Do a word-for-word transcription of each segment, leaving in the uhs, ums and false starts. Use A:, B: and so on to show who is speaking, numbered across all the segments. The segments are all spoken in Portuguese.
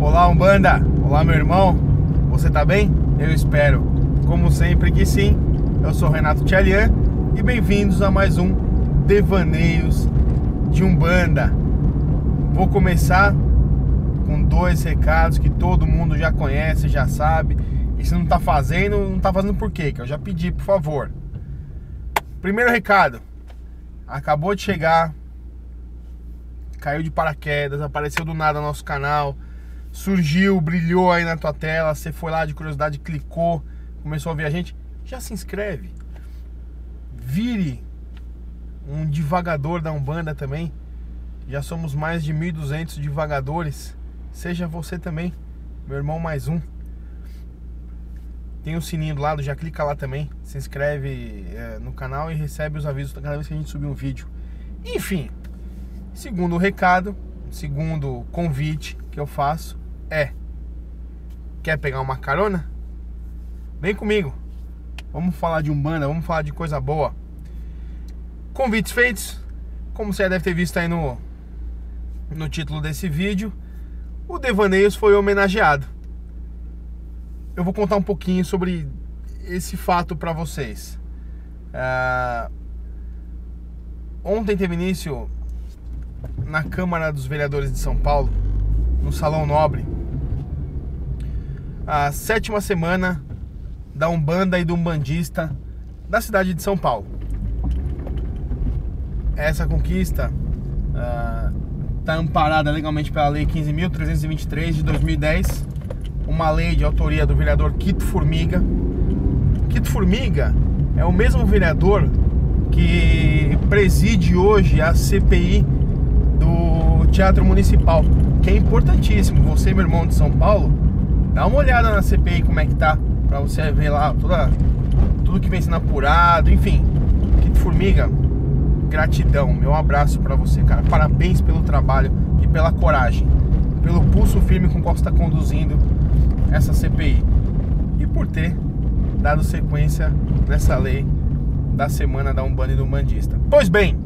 A: Olá, Umbanda! Olá, meu irmão! Você tá bem? Eu espero, como sempre, que sim. Eu sou Renato Tchalian e bem-vindos a mais um Devaneios de Umbanda. Vou começar com dois recados que todo mundo já conhece, já sabe. E se não tá fazendo, não tá fazendo por quê? Que eu já pedi, por favor. Primeiro recado. Acabou de chegar, caiu de paraquedas, apareceu do nada no nosso canal, surgiu, brilhou aí na tua tela, você foi lá de curiosidade, clicou, começou a ver a gente, já se inscreve. Vire um divagador da Umbanda também. Já somos mais de mil e duzentos divagadores. Seja você também, meu irmão, mais um. Tem o sininho do lado, já clica lá também. Se inscreve é, no canal e recebe os avisos cada vez que a gente subir um vídeo. Enfim, segundo recado, segundo convite que eu faço é: quer pegar uma carona? Vem comigo. Vamos falar de Umbanda, vamos falar de coisa boa. Convites feitos. Como você já deve ter visto aí no, no título desse vídeo, o Devaneios foi homenageado. Eu vou contar um pouquinho sobre esse fato para vocês. Uh, ontem teve início na Câmara dos Vereadores de São Paulo, no Salão Nobre, a sétima semana da Umbanda e do Umbandista da cidade de São Paulo. Essa conquista está uh, amparada legalmente pela Lei quinze mil trezentos e vinte e três de dois mil e dez, uma lei de autoria do vereador Quito Formiga. Quito Formiga é o mesmo vereador que preside hoje a C P I do Teatro Municipal, que é importantíssimo. Você, meu irmão de São Paulo, dá uma olhada na C P I como é que tá, pra você ver lá toda, tudo que vem sendo apurado, enfim. Quito Formiga, gratidão, meu abraço pra você, cara. Parabéns pelo trabalho e pela coragem, pelo pulso firme com o qual você está conduzindo essa C P I e por ter dado sequência nessa lei da Semana da Umbanda e do Umbandista. Pois bem,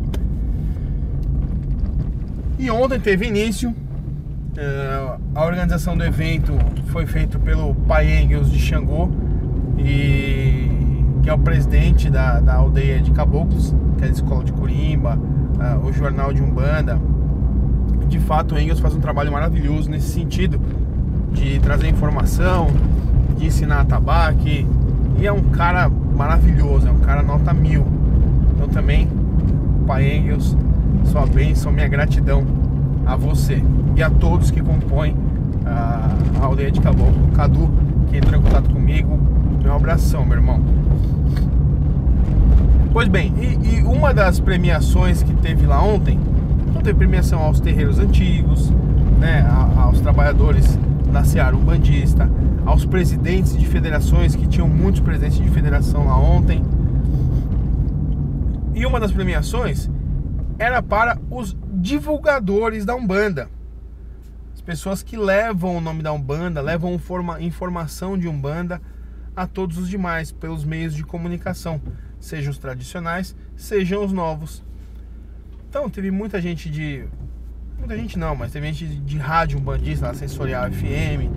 A: e ontem teve início, uh, a organização do evento foi feita pelo Pai Engels de Xangô, e, que é o presidente da, da aldeia de Caboclos, que é a escola de Corimba, uh, o jornal de Umbanda. De fato, o Engels faz um trabalho maravilhoso nesse sentido, de trazer informação, de ensinar atabaque, e é um cara maravilhoso, é um cara nota mil. Então também, Pai Engels, sua bênção, minha gratidão a você e a todos que compõem a, a aldeia de Caboclo. Cadu, que entrou em contato comigo, meu abração, meu irmão. Pois bem, e, e uma das premiações que teve lá ontem, então teve premiação aos terreiros antigos, né, a, aos trabalhadores da Seara Umbandista, aos presidentes de federações, que tinham muitos presidentes de federação lá ontem. E uma das premiações era para os divulgadores da Umbanda, as pessoas que levam o nome da Umbanda, levam forma, informação de Umbanda a todos os demais, pelos meios de comunicação, sejam os tradicionais, sejam os novos. Então teve muita gente de... Muita gente não, mas teve gente de, de rádio umbandista, Sensorial F M,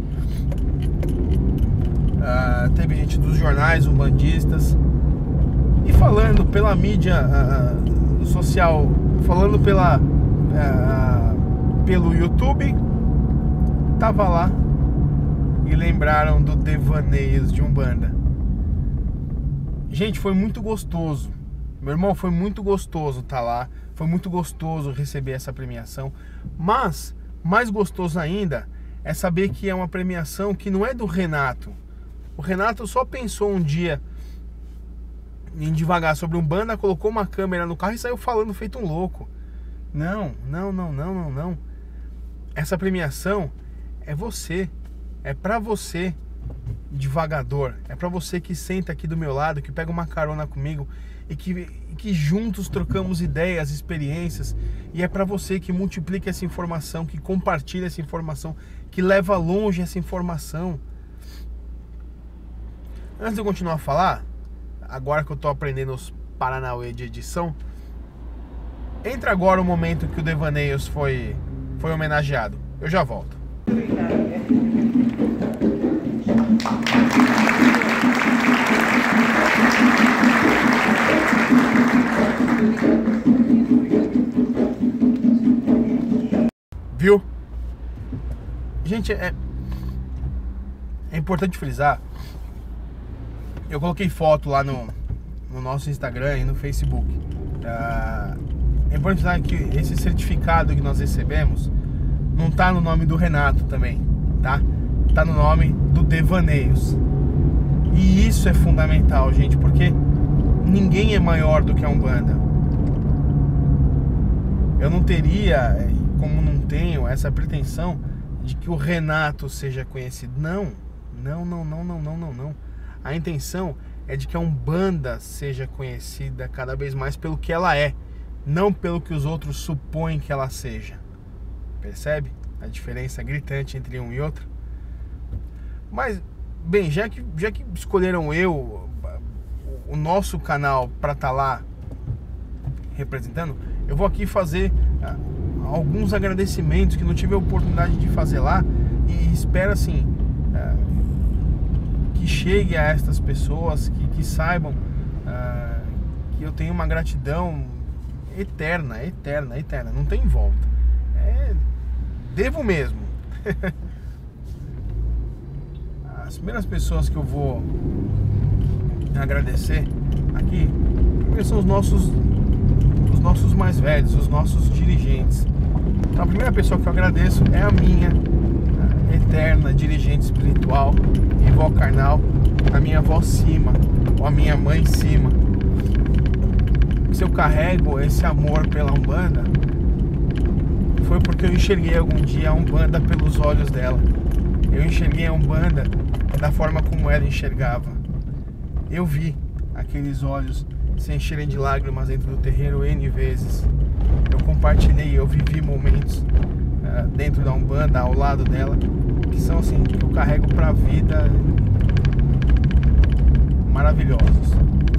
A: uh, teve gente dos jornais umbandistas, e falando pela mídia uh, social, falando pela, uh, pelo YouTube, tava lá e lembraram do Devaneios de Umbanda. Gente, foi muito gostoso. Meu irmão, foi muito gostoso estar lá. Foi muito gostoso receber essa premiação. Mas, mais gostoso ainda, é saber que é uma premiação que não é do Renato. O Renato só pensou um dia em divagar sobre Umbanda, colocou uma câmera no carro e saiu falando feito um louco. Não, não, não, não, não, não. Essa premiação é você. É pra você, divagador. É pra você que senta aqui do meu lado, que pega uma carona comigo e que, que juntos trocamos ideias, experiências. E é pra você que multiplica essa informação, que compartilha essa informação, que leva longe essa informação. Antes de eu continuar a falar, agora que eu tô aprendendo os paranauê de edição, entra agora o momento que o Devaneios foi, foi homenageado. Eu já volto. Viu? Gente, é, é importante frisar. Eu coloquei foto lá no, no nosso Instagram e no Facebook. Uh, é importante frisar que esse certificado que nós recebemos não tá no nome do Renato também, tá? Tá no nome do Devaneios. E isso é fundamental, gente, porque ninguém é maior do que a Umbanda. Eu não teria, como não tenho, essa pretensão de que o Renato seja conhecido. Não, não, não, não, não, não, não, não. A intenção é de que a Umbanda seja conhecida cada vez mais pelo que ela é, não pelo que os outros supõem que ela seja. Percebe a diferença gritante entre um e outro? Mas, bem, já que, já que escolheram eu, o nosso canal, para estar lá representando, eu vou aqui fazer uh, alguns agradecimentos que não tive a oportunidade de fazer lá, e espero assim uh, que chegue a estas pessoas, que, que saibam uh, que eu tenho uma gratidão eterna, eterna, eterna, não tem volta. É, devo mesmo. As primeiras pessoas que eu vou agradecer aqui são os nossos os nossos mais velhos, os nossos dirigentes. Então a primeira pessoa que eu agradeço é a minha a eterna dirigente espiritual e vó carnal, a minha avó Cima, ou a minha mãe Cima. Se eu carrego esse amor pela Umbanda, foi porque eu enxerguei algum dia a Umbanda pelos olhos dela. Eu enxerguei a Umbanda da forma como ela enxergava. Eu vi aqueles olhos se encherem de lágrimas dentro do terreiro N vezes. Eu compartilhei, eu vivi momentos uh, dentro da Umbanda, ao lado dela, que são assim, que eu carrego pra vida, maravilhosos.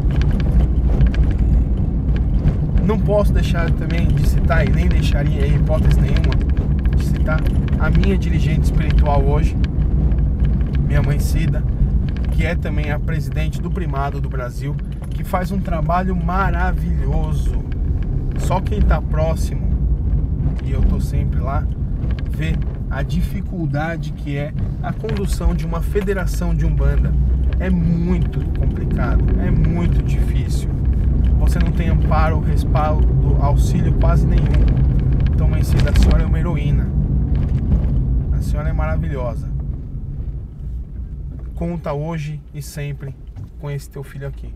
A: Não posso deixar também de citar, e nem deixaria em hipótese nenhuma de citar, a minha dirigente espiritual hoje, minha mãe Cida, que é também a presidente do Primado do Brasil, que faz um trabalho maravilhoso. Só quem está próximo, e eu tô sempre lá, vê a dificuldade que é a condução de uma federação de Umbanda. É muito complicado, é muito difícil. Você não tem amparo, respaldo, auxílio quase nenhum. Então, mãe Cida, a senhora é uma heroína. A senhora é maravilhosa. Conta hoje e sempre com esse teu filho aqui.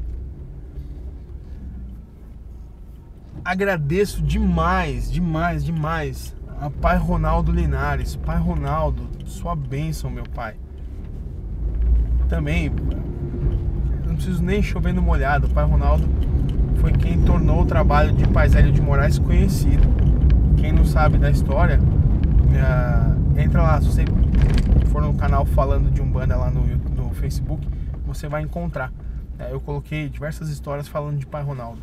A: Agradeço demais, demais, demais a pai Ronaldo Linares. Pai Ronaldo, sua bênção, meu pai. Também, não preciso nem chover no molhado. O pai Ronaldo foi quem tornou o trabalho de Pai Zélio de Moraes conhecido. Quem não sabe da história, uh, entra lá. Se você for no canal Falando de Umbanda lá no, no Facebook, você vai encontrar. Uh, eu coloquei diversas histórias falando de Pai Ronaldo.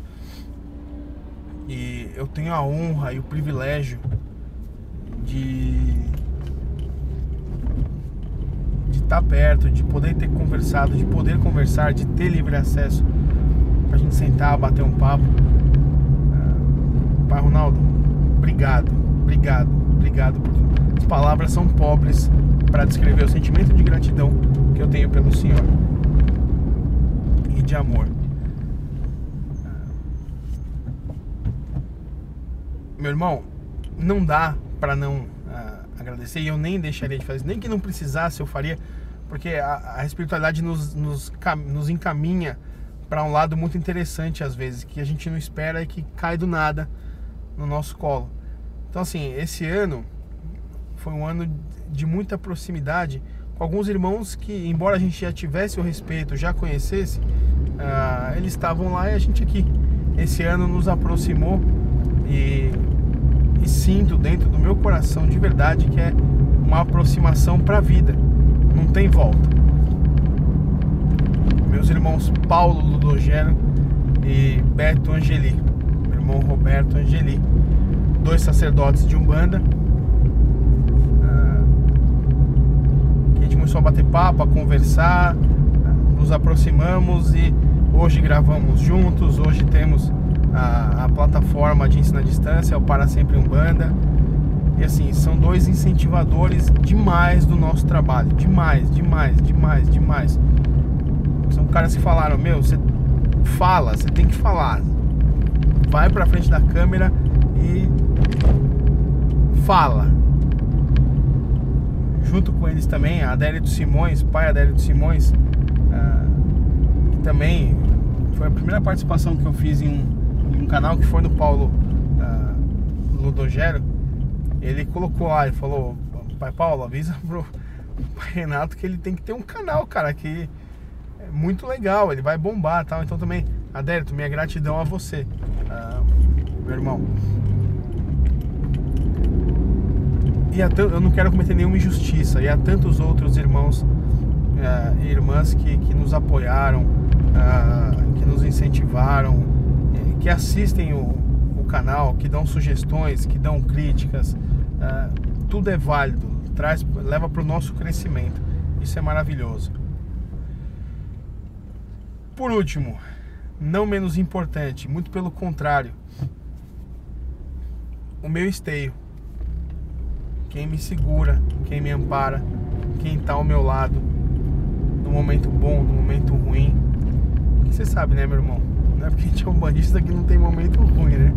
A: E eu tenho a honra e o privilégio de de estar perto, de poder ter conversado, de poder conversar, de ter livre acesso pra gente sentar, bater um papo. uh, Pai Ronaldo, obrigado, obrigado, obrigado, porque as palavras são pobres para descrever o sentimento de gratidão que eu tenho pelo Senhor e de amor. Meu irmão, não dá para não uh, agradecer, e eu nem deixaria de fazer, nem que não precisasse eu faria, porque a, a espiritualidade nos, nos, nos encaminha para um lado muito interessante às vezes, que a gente não espera e que cai do nada no nosso colo. Então assim, esse ano foi um ano de muita proximidade com alguns irmãos que, embora a gente já tivesse o respeito, já conhecesse, uh, eles estavam lá e a gente aqui. Esse ano nos aproximou e, e sinto dentro do meu coração de verdade que é uma aproximação para a vida, não tem volta. Meus irmãos Paulo Ludogero e Beto Angeli, meu irmão Roberto Angeli, dois sacerdotes de Umbanda, uh, começou a bater papo, a conversar, nos aproximamos e hoje gravamos juntos. Hoje temos a, a plataforma de ensino à distância, o Para Sempre Umbanda. E assim, são dois incentivadores demais do nosso trabalho. Demais, demais, demais, demais. São caras que falaram, meu, você fala, você tem que falar. Vai pra frente da câmera e fala. Junto com eles também, a Adélio Simões, pai Adélio Simões, ah, que também foi a primeira participação que eu fiz em um, em um canal que foi no Paulo ah, Ludogero. Ele colocou lá, ele falou, pai Paulo, avisa pro pai Renato que ele tem que ter um canal, cara, que é muito legal, ele vai bombar e tal. Então também, Adélio, minha gratidão a você, ah, meu irmão. E há t- eu não quero cometer nenhuma injustiça. E há tantos outros irmãos uh, e irmãs que, que nos apoiaram, uh, que nos incentivaram, uh, que assistem o, o canal, que dão sugestões, que dão críticas. Uh, tudo é válido, traz, leva para o nosso crescimento. Isso é maravilhoso. Por último, não menos importante, muito pelo contrário, o meu esteio. Quem me segura, quem me ampara, quem tá ao meu lado, no momento bom, no momento ruim. Porque você sabe, né, meu irmão? Não é porque a gente é um bandista que não tem momento ruim, né?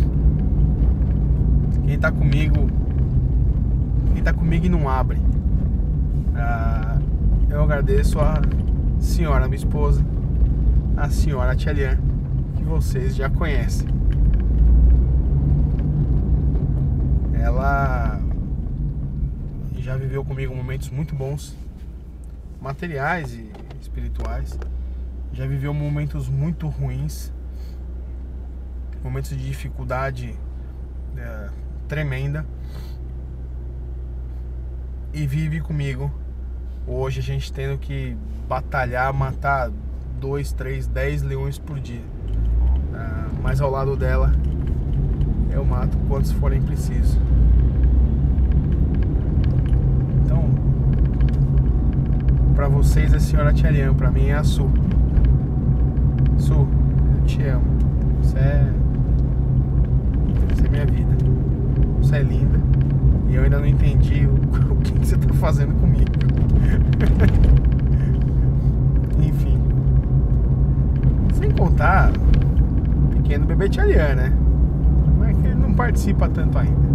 A: Quem tá comigo, quem tá comigo e não abre. Ah, eu agradeço a senhora, minha esposa, a senhora Tia Lian, que vocês já conhecem. Ela já viveu comigo momentos muito bons, materiais e espirituais. Já viveu momentos muito ruins, momentos de dificuldade é, tremenda. E vive comigo. Hoje a gente tendo que batalhar, matar dois, três, dez leões por dia. Ah, mas ao lado dela eu mato quantos forem precisos. Pra vocês é a senhora Tia Lian, pra mim é a Su. Su, eu te amo. Você é... Você é minha vida. Você é linda. E eu ainda não entendi o, o que você tá fazendo comigo. Enfim. Sem contar o pequeno bebê Tia Lian, né? Mas que ele não participa tanto ainda.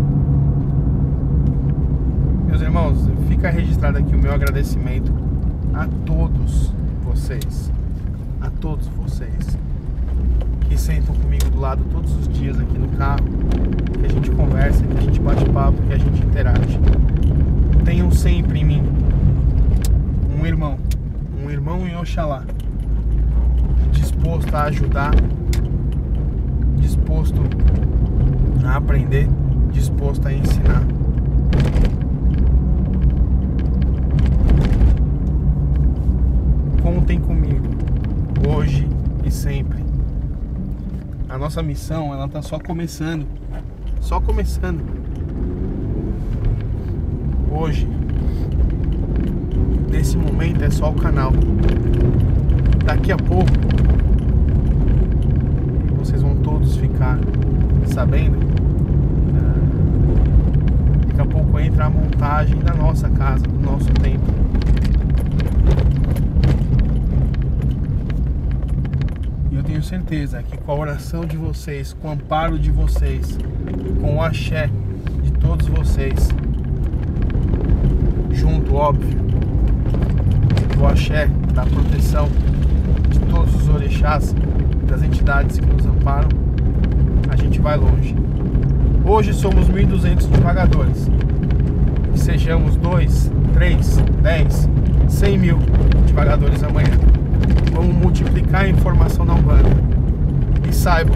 A: Meus irmãos, fica registrado aqui o meu agradecimento a todos vocês, a todos vocês que sentam comigo do lado todos os dias aqui no carro, que a gente conversa, que a gente bate papo, que a gente interage. Tenham sempre em mim um irmão, um irmão em Oxalá, disposto a ajudar, disposto a aprender, disposto a ensinar. Contem comigo, hoje e sempre. A nossa missão, ela tá só começando. Só começando. Hoje, nesse momento, é só o canal. Daqui a pouco, vocês vão todos ficar sabendo. Daqui a pouco entra a montagem da nossa casa, do nosso templo. Eu tenho certeza que com a oração de vocês, com o amparo de vocês, com o axé de todos vocês, junto, óbvio, do axé, da proteção de todos os orixás, das entidades que nos amparam, a gente vai longe. Hoje somos mil e duzentos devagadores. Que sejamos dois, três, dez, cem mil devagadores amanhã. Vamos multiplicar a informação na Umbanda. E saibam,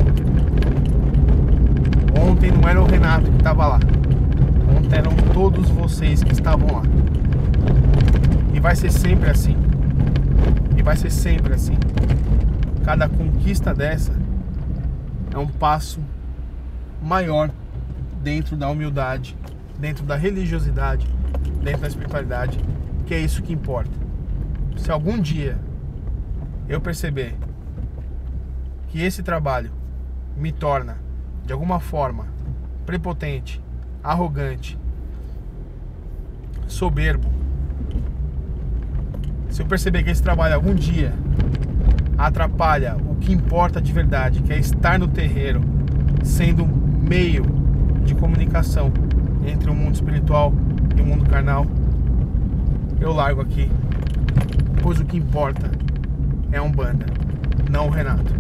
A: ontem não era o Renato que estava lá. Ontem eram todos vocês que estavam lá. E vai ser sempre assim. E vai ser sempre assim. Cada conquista dessa é um passo maior dentro da humildade, dentro da religiosidade, dentro da espiritualidade, que que é isso que importa. Se algum dia eu perceber que esse trabalho me torna, de alguma forma, prepotente, arrogante, soberbo, se eu perceber que esse trabalho algum dia atrapalha o que importa de verdade, que é estar no terreiro, sendo meio de comunicação entre o mundo espiritual e o mundo carnal, eu largo aqui, pois o que importa é a Umbanda, não o Renato.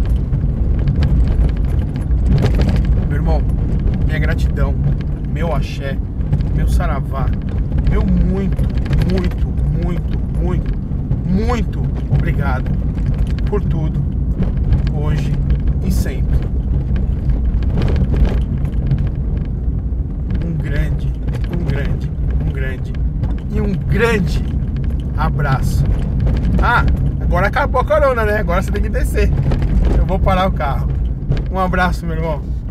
A: Meu irmão, minha gratidão, meu axé, meu saravá, meu muito, muito, muito, muito, muito obrigado por tudo, hoje e sempre. Um grande, um grande, um grande e um grande abraço. Ah, agora acabou a corona, né? Agora você tem que descer. Eu vou parar o carro. Um abraço, meu irmão.